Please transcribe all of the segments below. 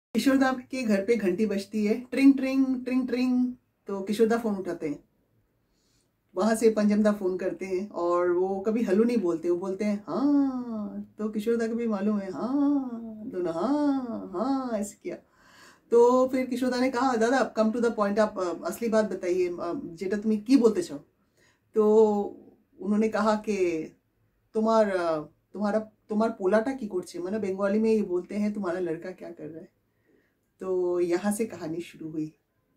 किशोरदा के घर पे घंटी बजती है, ट्रिंग ट्रिंग ट्रिंग ट्रिंग। तो किशोरदा फोन उठाते हैं, वहां से पंचमदा फोन करते हैं और वो कभी हेलो नहीं बोलते, वो बोलते हैं हाँ। तो किशोरदा को भी मालूम है, हाँ दोनों हाँ हाँ ऐसे किया। तो फिर किशोरदा ने कहा दादा कम टू द पॉइंट, आप असली बात बताइए, जेटा तुम्हें की बोलते चाहो। तो उन्होंने कहा कि तुम्हार तुम्हारा तुम्हार पोलाटा की कोर्चे, मतलब बंगाली में ये बोलते हैं तुम्हारा लड़का क्या कर रहा है। तो यहाँ से कहानी शुरू हुई।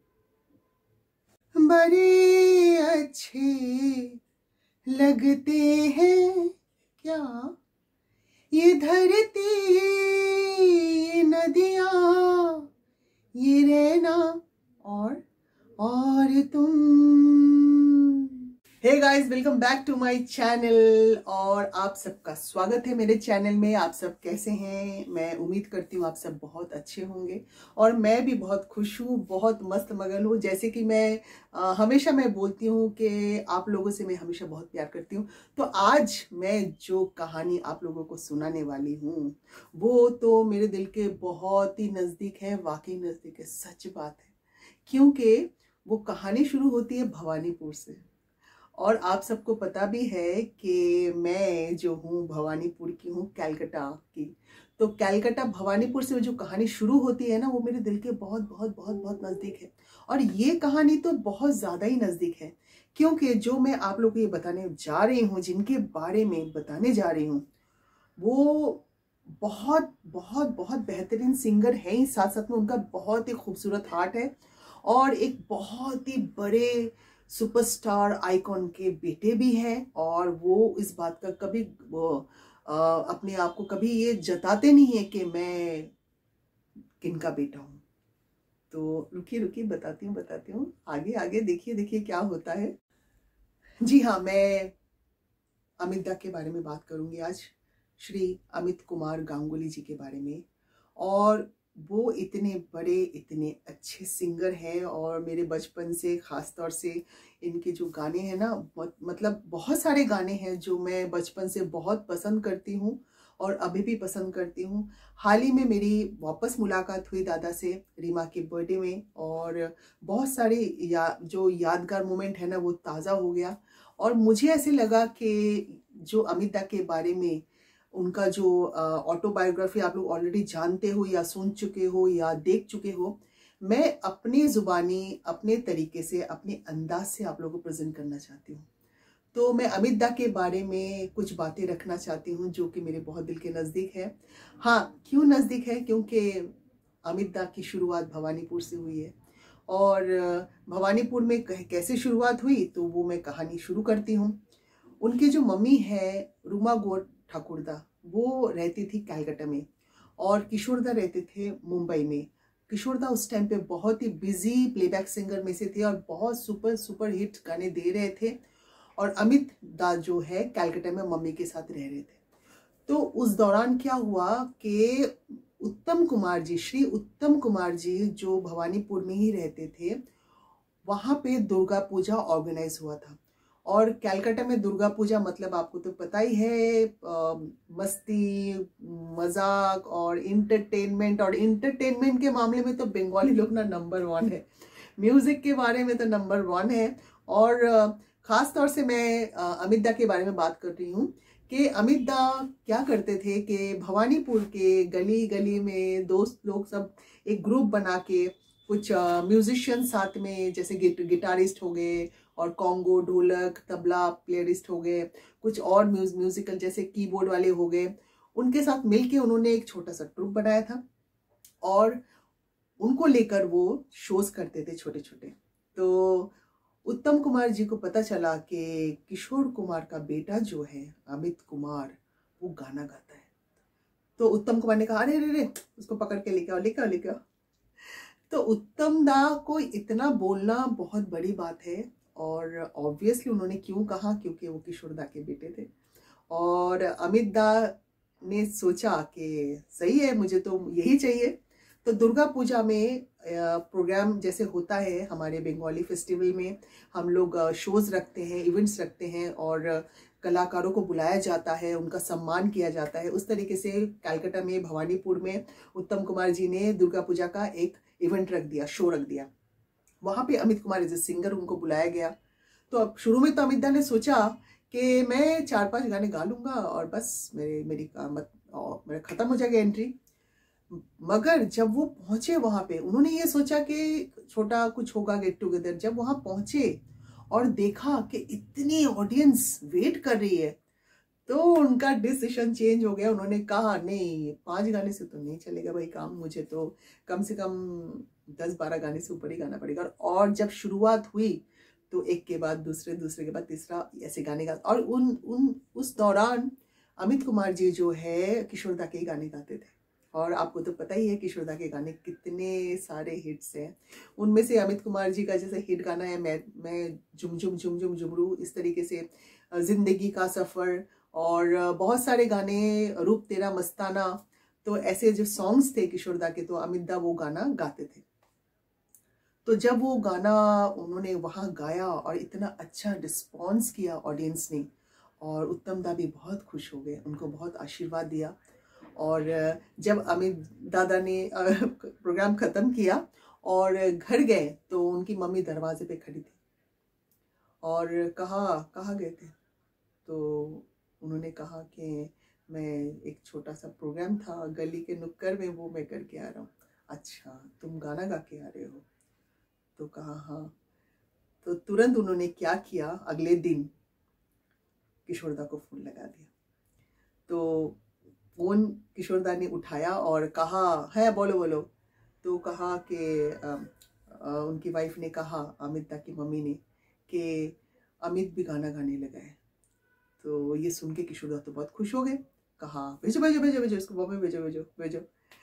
बड़े अच्छे लगते हैं क्या ये धरती, ये नदियाँ, ये रहना और तुम। Hey guys, welcome back to my channel और आप सबका स्वागत है मेरे चैनल में। आप सब कैसे हैं? मैं उम्मीद करती हूँ आप सब बहुत अच्छे होंगे और मैं भी बहुत खुश हूँ, बहुत मस्त मगन हूँ। जैसे कि मैं हमेशा मैं बोलती हूँ कि आप लोगों से मैं हमेशा बहुत प्यार करती हूँ। तो आज मैं जो कहानी आप लोगों को सुनाने वाली हूँ वो तो मेरे दिल के बहुत ही नज़दीक है, वाकई नज़दीक है, सच बात है। क्योंकि वो कहानी शुरू होती है भवानीपुर से और आप सबको पता भी है कि मैं जो हूँ भवानीपुर की हूँ, कलकत्ता की। तो कलकत्ता भवानीपुर से जो कहानी शुरू होती है ना, वो मेरे दिल के बहुत बहुत बहुत बहुत नज़दीक है। और ये कहानी तो बहुत ज़्यादा ही नज़दीक है क्योंकि जो मैं आप लोगों को ये बताने जा रही हूँ, जिनके बारे में बताने जा रही हूँ, वो बहुत बहुत बहुत बेहतरीन सिंगर है ही, साथ साथ में उनका बहुत ही खूबसूरत हार्ट है और एक बहुत ही बड़े सुपरस्टार आइकॉन के बेटे भी हैं। और वो इस बात का कभी अपने आप को कभी ये जताते नहीं है कि मैं किनका बेटा हूँ। तो रुकिए रुकिए, बताती हूँ, आगे आगे देखिए देखिए क्या होता है। जी हाँ, मैं अमित दा के बारे में बात करूंगी आज, श्री अमित कुमार गांगुली जी के बारे में। और वो इतने बड़े, इतने अच्छे सिंगर हैं और मेरे बचपन से ख़ास तौर से इनके जो गाने हैं ना, मतलब बहुत सारे गाने हैं जो मैं बचपन से बहुत पसंद करती हूँ और अभी भी पसंद करती हूँ। हाल ही में मेरी वापस मुलाकात हुई दादा से रीमा के बर्थडे में और बहुत सारे जो यादगार मोमेंट है ना वो ताज़ा हो गया। और मुझे ऐसे लगा कि जो अमित दा के बारे में उनका जो ऑटोबायोग्राफी आप लोग ऑलरेडी जानते हो या सुन चुके हो या देख चुके हो, मैं अपनी जुबानी, अपने तरीके से, अपने अंदाज से आप लोगों को प्रेजेंट करना चाहती हूँ। तो मैं अमित दा के बारे में कुछ बातें रखना चाहती हूँ जो कि मेरे बहुत दिल के नज़दीक है। हाँ, क्यों नज़दीक है? क्योंकि अमित दा की शुरुआत भवानीपुर से हुई है और भवानीपुर में कैसे शुरुआत हुई तो वो मैं कहानी शुरू करती हूँ। उनकी जो मम्मी है रूमा गौर ठाकुरदा, वो रहती थी कलकत्ता में और किशोरदा रहते थे मुंबई में। किशोरदा उस टाइम पे बहुत ही बिजी प्लेबैक सिंगर में से थे और बहुत सुपर सुपर हिट गाने दे रहे थे। और अमित दा जो है कलकत्ता में मम्मी के साथ रह रहे थे। तो उस दौरान क्या हुआ कि उत्तम कुमार जी, श्री उत्तम कुमार जी जो भवानीपुर में ही रहते थे, वहां पे दुर्गा पूजा ऑर्गेनाइज हुआ था। और कलकत्ता में दुर्गा पूजा मतलब आपको तो पता ही है, मस्ती, मजाक और इंटरटेनमेंट। और इंटरटेनमेंट के मामले में तो बंगाली लोग ना नंबर वन है, म्यूजिक के बारे में तो नंबर वन है। और खास तौर से मैं अमित दा के बारे में बात कर रही हूँ कि अमित दा क्या करते थे कि भवानीपुर के गली गली में दोस्त लोग सब एक ग्रुप बना के, कुछ म्यूजिशियन साथ में, जैसे गिटारिस्ट हो गए और कॉन्गो, ढोलक, तबला प्लेयरिस्ट हो गए, कुछ और म्यूजिकल जैसे कीबोर्ड वाले हो गए, उनके साथ मिलके उन्होंने एक छोटा सा ट्रुप बनाया था और उनको लेकर वो शोज करते थे छोटे छोटे। तो उत्तम कुमार जी को पता चला कि किशोर कुमार का बेटा जो है अमित कुमार, वो गाना गाता है। तो उत्तम कुमार ने कहा अरे अरे अरे, उसको पकड़ के लेके आओ लेके आओ लेके आओ। तो उत्तम दा को इतना बोलना बहुत बड़ी बात है और ऑब्वियसली उन्होंने क्यों कहा, क्योंकि वो किशोर दा के बेटे थे। और अमित दा ने सोचा कि सही है, मुझे तो यही चाहिए। तो दुर्गा पूजा में प्रोग्राम जैसे होता है हमारे बंगाली फेस्टिवल में, हम लोग शोज रखते हैं, इवेंट्स रखते हैं और कलाकारों को बुलाया जाता है, उनका सम्मान किया जाता है। उस तरीके से कलकत्ता में भवानीपुर में उत्तम कुमार जी ने दुर्गा पूजा का एक इवेंट रख दिया, शो रख दिया। वहां पे Amit Kumar as a singer उनको बुलाया गया। तो अब शुरू में तो अमित दा ने सोचा कि मैं 4-5 गाने गा लूंगा और बस मेरा खत्म हो जाएगा एंट्री। मगर जब वो पहुंचे वहां पे, उन्होंने ये सोचा कि छोटा कुछ होगा गेट टुगेदर। जब वहां पहुंचे और देखा कि इतनी ऑडियंस वेट कर रही है, तो उनका डिसीजन चेंज हो गया। उन्होंने कहा नहीं, 5 गाने से तो नहीं चलेगा भाई काम, मुझे तो कम से कम 10-12 गाने से ऊपर ही गाना पड़ेगा। और जब शुरुआत हुई तो एक के बाद दूसरे, दूसरे के बाद तीसरा, ऐसे गाने गा। और उस दौरान अमित कुमार जी जो है किशोर दा के गाने गाते थे। और आपको तो पता ही है किशोर दा के गाने कितने सारे हिट्स हैं। उनमें से अमित कुमार जी का जैसे हिट गाना है मैं झुम झुम झुम झुम झुमरू, इस तरीके से जिंदगी का सफर, और बहुत सारे गाने, रूप तेरा मस्ताना। तो ऐसे जो सॉन्ग्स थे किशोर दा के, तो अमित दा वो गाना गाते थे। तो जब वो गाना उन्होंने वहाँ गाया और इतना अच्छा रिस्पॉन्स किया ऑडियंस ने, और उत्तम दा भी बहुत खुश हो गए, उनको बहुत आशीर्वाद दिया। और जब अमित दादा ने प्रोग्राम ख़त्म किया और घर गए, तो उनकी मम्मी दरवाजे पे खड़ी थी और कहाँ गए थे? तो उन्होंने कहा कि मैं एक छोटा सा प्रोग्राम था गली के नुक्कड़ में, वो मैं करके आ रहा हूँ। अच्छा, तुम गाना गा के आ रहे हो? तो कहा हाँ। तो तुरंत उन्होंने क्या किया, अगले दिन किशोर दा को फोन लगा दिया। तो फोन किशोर दा ने उठाया और कहा, है बोलो बोलो। तो कहा कि उनकी वाइफ ने कहा, अमित दा की मम्मी ने, कि अमित भी गाना गाने लगा है। तो ये सुन के किशोर दा तो बहुत खुश हो गए। कहा भेजो भेजो भेजो भेजो इसको, बॉम्बे भेजो भेजो भेजो।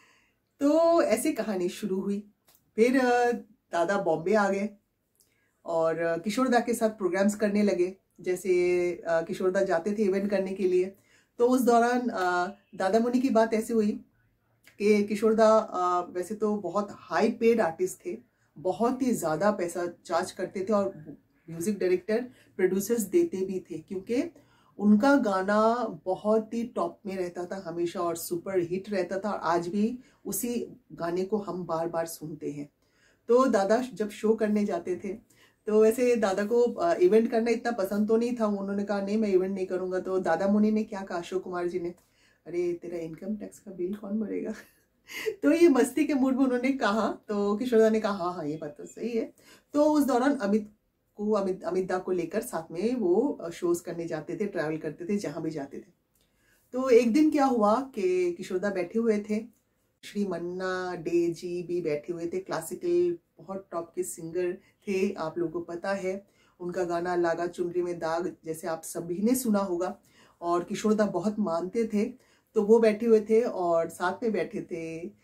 तो ऐसी कहानी शुरू हुई। फिर दादा बॉम्बे आ गए और किशोर दा के साथ प्रोग्राम्स करने लगे। जैसे किशोर दा जाते थे इवेंट करने के लिए, तो उस दौरान दादा मुनि की बात ऐसी हुई कि किशोर दा वैसे तो बहुत हाई पेड आर्टिस्ट थे, बहुत ही ज़्यादा पैसा चार्ज करते थे, और म्यूजिक डायरेक्टर, प्रोड्यूसर्स देते भी थे, क्योंकि उनका गाना बहुत ही टॉप में रहता था हमेशा और सुपर हिट रहता था। और आज भी उसी गाने को हम बार बार सुनते हैं। तो दादा जब शो करने जाते थे, तो वैसे दादा को इवेंट करना इतना पसंद तो नहीं था। उन्होंने कहा नहीं, मैं इवेंट नहीं करूंगा। तो दादा मुनि ने क्या कहा, अशोक कुमार जी ने, अरे तेरा इनकम टैक्स का बिल कौन भरेगा? तो ये मस्ती के मूड में उन्होंने कहा। तो किशोर दा ने कहा हाँ हाँ ये बात तो सही है। तो उस दौरान अमित दा को लेकर साथ में वो शोज करने जाते थे, ट्रैवल करते थे जहां भी जाते थे। तो एक दिन क्या हुआ कि किशोर दा बैठे हुए थे, श्री मन्ना डे जी भी बैठे हुए थे, क्लासिकल बहुत टॉप के सिंगर थे, आप लोगों को पता है। उनका गाना लागा चुनरी में दाग जैसे आप सभी ने सुना होगा, और किशोर दा बहुत मानते थे। तो वो बैठे हुए थे और साथ में बैठे थे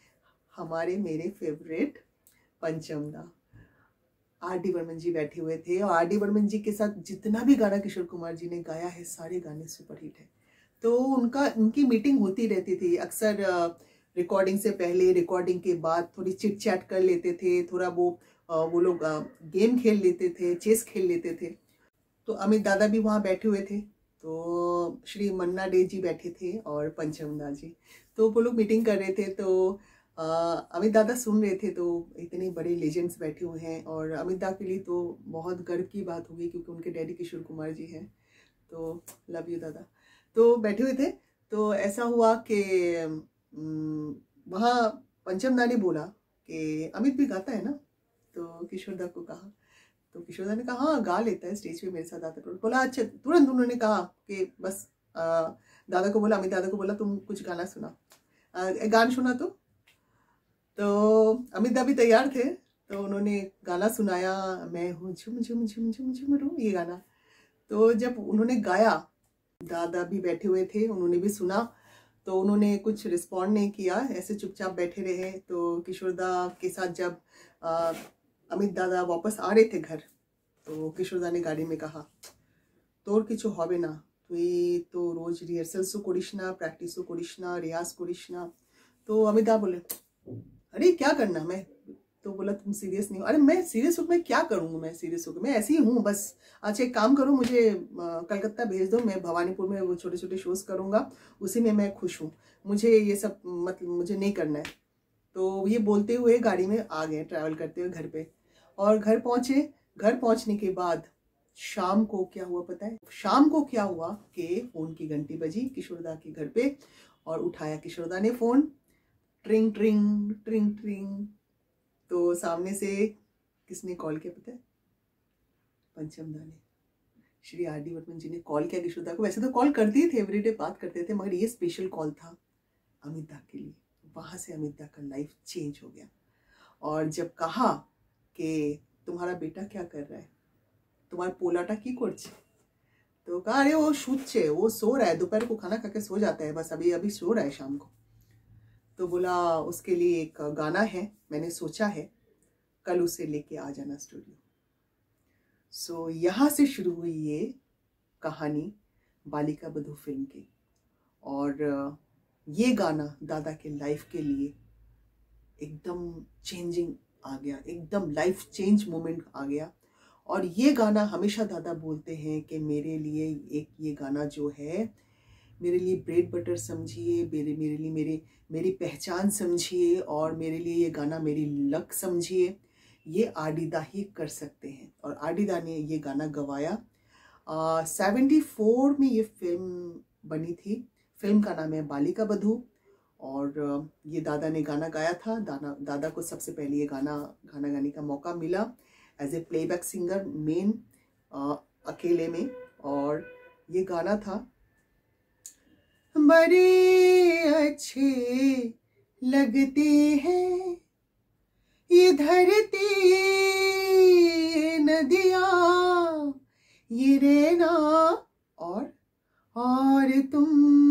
मेरे फेवरेट पंचम दा, R.D. बर्मन जी बैठे हुए थे। और R.D. बर्मन जी के साथ जितना भी गाना किशोर कुमार जी ने गाया है, सारे गाने सुपरहिट है। तो उनकी मीटिंग होती रहती थी अक्सर, रिकॉर्डिंग से पहले, रिकॉर्डिंग के बाद थोड़ी चिट चैट कर लेते थे, थोड़ा वो लोग गेम खेल लेते थे, चेस खेल लेते थे। तो अमित दादा भी वहाँ बैठे हुए थे, तो श्री मन्ना डे जी बैठे थे और पंचम दा जी, तो वो लोग मीटिंग कर रहे थे। तो अमित दादा सुन रहे थे। तो इतने बड़े लेजेंड्स बैठे हुए हैं, और अमित दा के लिए तो बहुत गर्व की बात होगी, क्योंकि उनके डैडी किशोर कुमार जी हैं। तो लव यू दादा। तो बैठे हुए थे। तो ऐसा हुआ कि वहाँ पंचम दा ने बोला कि अमित भी गाता है ना? तो किशोर दा को कहा। तो किशोर दा ने कहा हाँ गा लेता है, स्टेज पे मेरे साथ आता है। बोला अच्छा। तुरंत उन्होंने कहा कि बस दादा को बोला, अमित दादा को बोला तुम कुछ गाना सुना, गान सुना। तो अमित दा भी तैयार थे, तो उन्होंने गाना सुनाया, मैं हूँ झुम झुम झुम झुम झुमरू, ये गाना। तो जब उन्होंने गाया, दादा भी बैठे हुए थे, उन्होंने भी सुना। तो उन्होंने कुछ रिस्पॉन्ड नहीं किया, ऐसे चुपचाप बैठे रहे। तो किशोर दा के साथ जब अमित दादा वापस आ रहे थे घर, तो किशोर दा ने गाड़ी में कहा, তোর কিছু হবে না, তুই তো রোজ রিহার্সালসও করিস না, প্র্যাকটিসও করিস না, রেয়াজ করিস না। तो अमित दा बोले, अरे क्या करना, मैं तो बोला तुम सीरियस नहीं हो। अरे मैं सीरियस होकर मैं क्या करूँगा, मैं सीरियस होकर मैं ऐसी ही हूँ बस। अच्छा एक काम करो, मुझे कलकत्ता भेज दो, मैं भवानीपुर में वो छोटे छोटे शोज करूँगा, उसी में मैं खुश हूँ, मुझे ये सब मतलब मुझे नहीं करना है। तो ये बोलते हुए गाड़ी में आ गए, ट्रैवल करते हुए घर पे। और घर पहुँचे, घर पहुँचने के बाद शाम को क्या हुआ पता है? शाम को क्या हुआ कि फोन की घंटी बजी किशोरदा के घर पे, और उठाया किशोरदा ने फोन, ट्रिंग ट्रिंग ट्रिंग ट्रिंग। तो सामने से किसने कॉल किया पता है? पंचम दा ने, श्री आर डी बर्मन जी ने कॉल किया किशोरदा को। वैसे तो कॉल करते ही थे, एवरीडे बात करते थे, मगर ये स्पेशल कॉल था अमित दा के लिए। वहां से अमित दा का लाइफ चेंज हो गया। और जब कहा कि तुम्हारा बेटा क्या कर रहा है, तुम्हारा पोलाटा की करछे, तो कहा अरे वो शुच्छे, वो सो रहा है, दोपहर को खाना खा के सो जाता है, बस अभी अभी सो रहा है शाम को। तो बोला उसके लिए एक गाना है, मैंने सोचा है कल उसे लेके आ जाना स्टूडियो। सो यहाँ से शुरू हुई ये कहानी बालिका बधू फिल्म की। और ये गाना दादा के लाइफ के लिए एकदम चेंजिंग आ गया, एकदम लाइफ चेंज मोमेंट आ गया। और ये गाना हमेशा दादा बोलते हैं कि मेरे लिए एक ये गाना जो है, मेरे लिए ब्रेड बटर समझिए, मेरे लिए मेरी पहचान समझिए, और मेरे लिए ये गाना मेरी लक समझिए, ये आडिदा ही कर सकते हैं। और आडिदा ने ये गाना गवाया। 74 में ये फिल्म बनी थी। फिल्म का नाम है बालिका बधू। और ये दादा ने गाना गाया था। दादा को सबसे पहले ये गाना गाने का मौका मिला एज ए प्लेबैक सिंगर, मेन अकेले में। और ये गाना था, बड़े अच्छे लगते हैं ये धरती नदियाँ, ये रहना और तुम।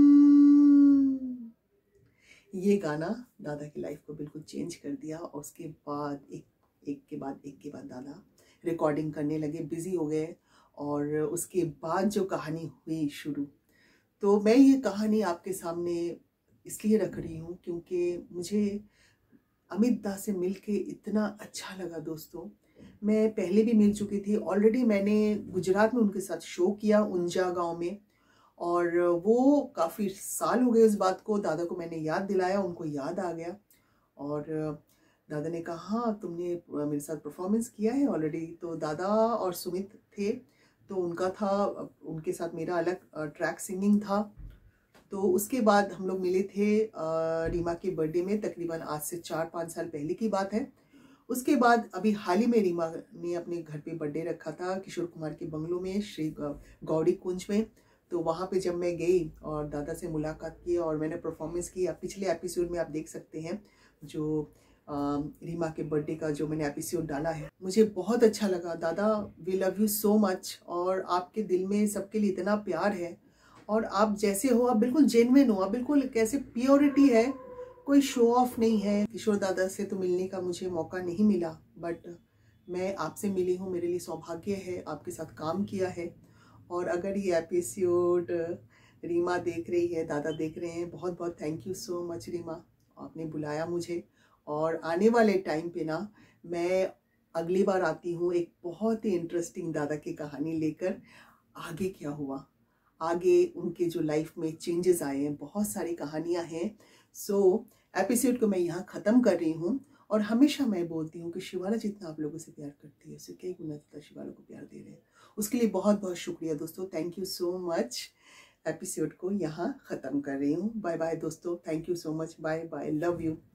ये गाना दादा की लाइफ को बिल्कुल चेंज कर दिया। और उसके बाद एक के बाद दादा रिकॉर्डिंग करने लगे, बिजी हो गए। और उसके बाद जो कहानी हुई शुरू, तो मैं ये कहानी आपके सामने इसलिए रख रही हूँ क्योंकि मुझे अमित दा से मिलके इतना अच्छा लगा दोस्तों। मैं पहले भी मिल चुकी थी, ऑलरेडी मैंने गुजरात में उनके साथ शो किया उंजा गांव में। और वो काफ़ी साल हो गए उस बात को, दादा को मैंने याद दिलाया, उनको याद आ गया। और दादा ने कहा हाँ तुमने मेरे साथ परफॉर्मेंस किया है ऑलरेडी। तो दादा और सुमित थे, तो उनका था, उनके साथ मेरा अलग ट्रैक सिंगिंग था। तो उसके बाद हम लोग मिले थे रीमा के बर्थडे में, तकरीबन आज से 4-5 साल पहले की बात है। उसके बाद अभी हाल ही में रीमा ने अपने घर पे बर्थडे रखा था किशोर कुमार के बंगलों में, श्री गौड़ी कुंज में। तो वहाँ पे जब मैं गई और दादा से मुलाकात की और मैंने परफॉर्मेंस की, पिछले एपिसोड में आप देख सकते हैं जो रीमा के बर्थडे का जो मैंने एपिसोड डाला है, मुझे बहुत अच्छा लगा। दादा we love you so much. और आपके दिल में सबके लिए इतना प्यार है, और आप जैसे हो, आप बिल्कुल जेन्युइन हो, आप बिल्कुल कैसे प्योरिटी है, कोई शो ऑफ नहीं है। किशोर दादा से तो मिलने का मुझे मौका नहीं मिला, बट मैं आपसे मिली हूँ, मेरे लिए सौभाग्य है, आपके साथ काम किया है। और अगर ये एपिसोड रीमा देख रही है, दादा देख रहे हैं, बहुत बहुत thank you so much Reema, आपने बुलाया मुझे। और आने वाले टाइम पे ना मैं अगली बार आती हूँ एक बहुत ही इंटरेस्टिंग दादा की कहानी लेकर। आगे क्या हुआ, आगे उनके जो लाइफ में चेंजेस आए हैं, बहुत सारी कहानियाँ हैं। सो एपिसोड को मैं यहाँ ख़त्म कर रही हूँ। और हमेशा मैं बोलती हूँ कि शिवाला जितना आप लोगों से प्यार करती है, उससे कई गुना ज़्यादा शिवाला को प्यार दे रहे हैं। उसके लिए बहुत बहुत शुक्रिया दोस्तों, thank you so much. Episode को यहाँ ख़त्म कर रही हूँ। बाय बाय दोस्तों, thank you so much, bye bye, love you.